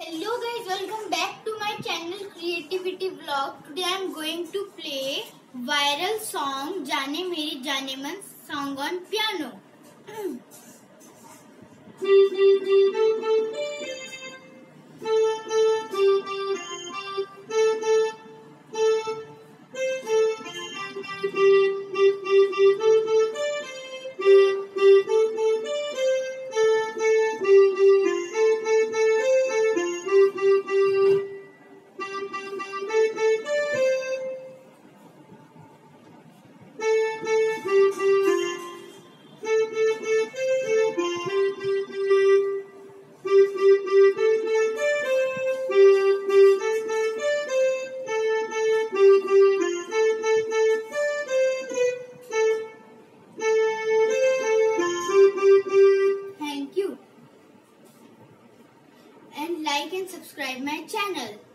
Hello guys, welcome back to my channel Creativity Vlog. Today I am going to play viral song Jaane Meri Jaane Man song on piano. Thank you. And like and subscribe my channel.